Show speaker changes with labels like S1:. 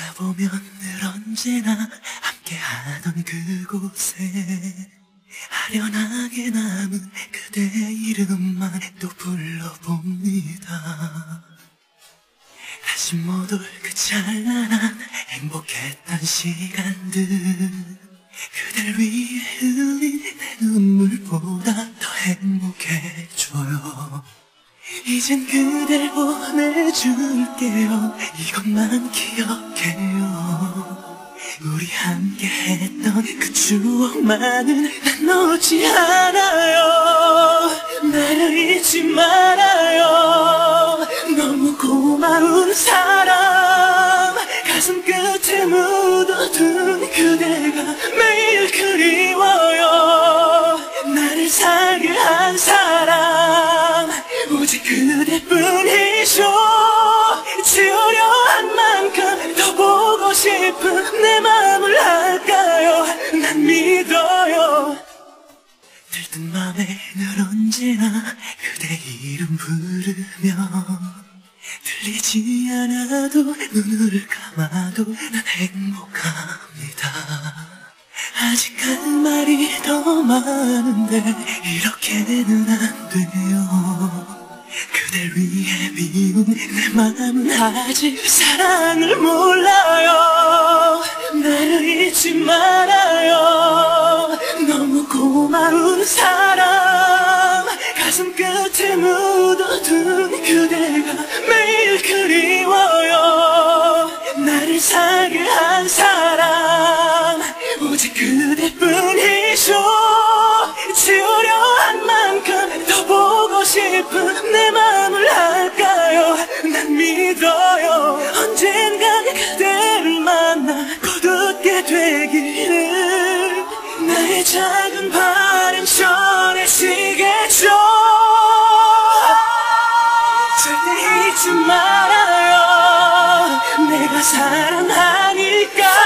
S1: 보면 늘 언제나 함께하던 그곳에 아련하게 남은 그대 이름만 또 불러봅니다. 다시 못 올 그 찬란한 행복했던 시간들, 그댈 위해 흘린 내 눈물보다 더 행복해져요. 이젠 그댈 보내줄게요. 이것만 기억해요. 우리 함께 했던 그 추억만은 난 놓지 않아요. 나를 잊지 말아요. 너무 고마운 사람, 가슴 끝에 묻어둔 그대가 매일 그리워요. 나를 살게 한 사람 오직 그대뿐이죠. 지우려 한 만큼 더 보고 싶은 내 맘을 알까요? 난 믿어요. 들뜬 맘에 늘 언제나 그대 이름 부르며 들리지 않아도 눈을 감아도 난 행복합니다. 아직 할 말이 더 많은데 이렇게는 안 돼요. 그댈 위해 비운 내 맘은 아직 사랑을 몰라요. 나를 잊지 말아요. 너무 고마운 사람, 가슴 끝에 묻어둔 그대가 매일 그리워요. 나를 살게 한 사람 오직 그대뿐이죠. 지우려 한 만큼 더 보고 싶은 내 맘을 알까요? 난 믿어요. 언젠간 그대를 만나 거듭게 되기를 나의 작은 바람 전해지겠죠. 절대 잊지 말아요. 내가 사랑하니까.